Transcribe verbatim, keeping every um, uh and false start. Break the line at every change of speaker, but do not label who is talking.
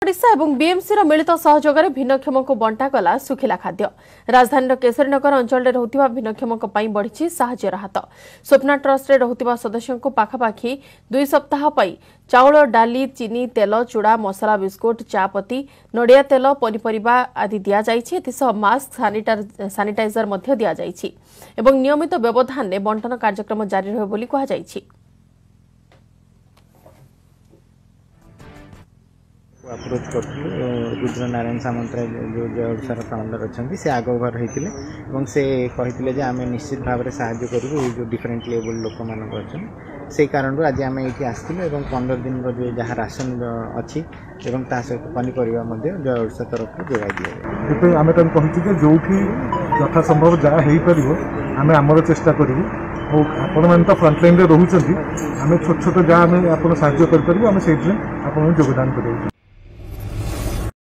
ओडिशा और बीएमसी रो मिलित सहयोग में भिन्नक्षम को बंटागला सुखिला खाद्य। राजधानी केशरीनगर अंचल में रोहुतिबा भिन्नक्षम बढ़ी साहाय्य राहत। स्वप्ना ट्रस्ट रोहुतिबा सदस्यों को पाखापाखि दुई सप्ताह पाई चाउल डाली चीनी तेल चूड़ा मसला बिस्कुट चापत्ती नड़िया तेल पनीपरिबा आदि दिया जाइछि। एथिसह मास्क सानिटाइजर मध्य दिया जाइछि एवं नियमित व्यवधान में बंटन कार्यक्रम जारी रहे बोली कहा जाइछि।
अप्रोच करथुलु रुद्र नारायण सामंतराय जो ओडिशार फाउंडर अच्छा से आग ओभर होते से कहते जे आम निश्चित भाव में साहाय्य करूँ जो डिफरेंट लेवल लोक मान अच्छा से कारण आज आम ये आसलु पंद्रह दिन जो जहाँ राशन अच्छी सहित पनीपरिया जो ओडिशा तरफ जोगाई दिए
आम कहूँ जो यथा संभव जहाँ हो पार आम आमर चेष्टा करूँ आपण मैंने तो फ्रंटलाइन रोच आम छोट छोट जहाँ आप साहय करें से योगदान करें।